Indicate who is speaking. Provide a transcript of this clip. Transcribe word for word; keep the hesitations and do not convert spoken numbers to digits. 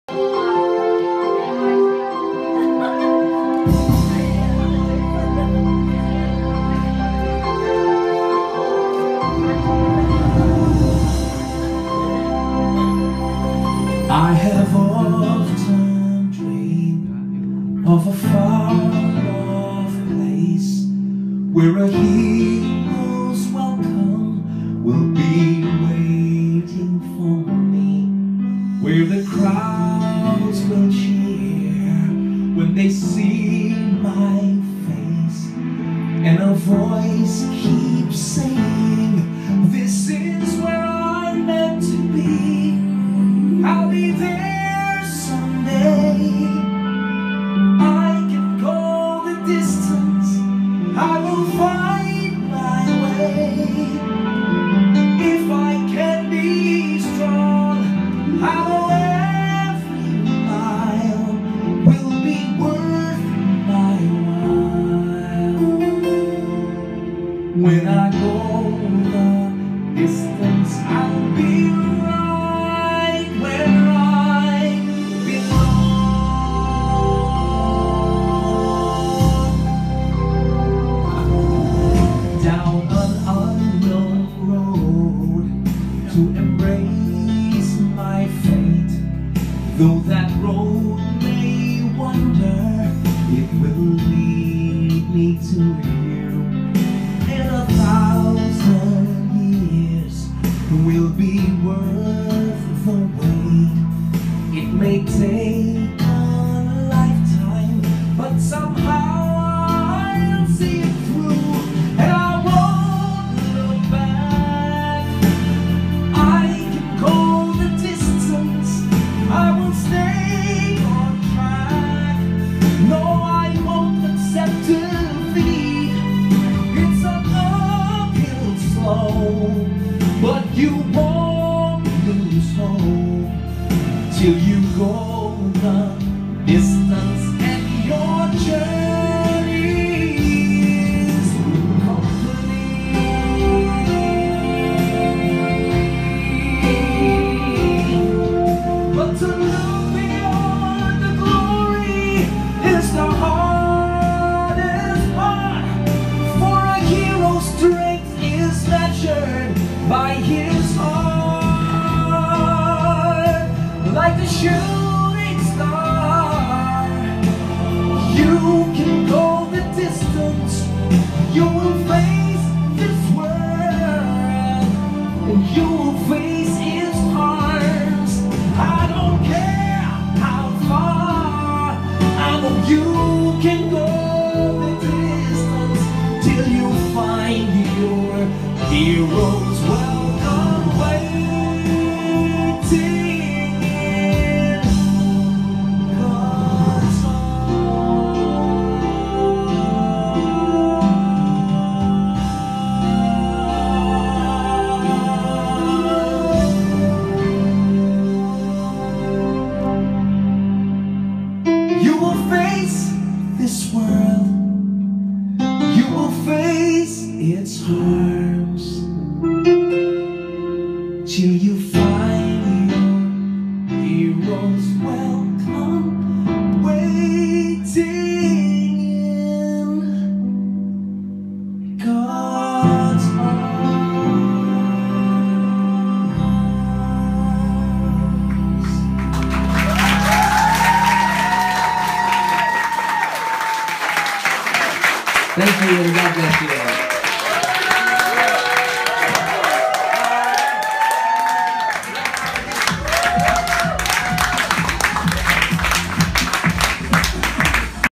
Speaker 1: I have often dreamed of a far-off place where a hero's welcome will be waiting for me, where the crowds will cheer when they see my face, and a voice keeps saying, "This is where I'm meant to be. I'll be there someday. I can go the distance, I will find my way. If I can be strong, I know every mile will be worth my while. When I go the distance, I'll be right where I belong." Down an unknown road to embrace my fate, though that road may wander, it will lead me to you. In a thousand years will be worth the wait. It may take a lifetime, but somehow I'll see it through, and I won't look back. I can go the distance, I will stay on track. No, I won't accept defeat. It's an uphill slow, but you won't lose hope till you go the distance, and your journey is complete. But to look beyond the glory is the hardest part, for a hero's strength is measured by his heart. Like a shooting star, you can go the distance. You will face this world, and you will face its harms. I don't care how far, I know you can go the distance till you find your hero's welcome waiting. You will face this world, you will face its harms, till you find your hero's welcome waiting in God's arms.
Speaker 2: Thank you, and God bless you all.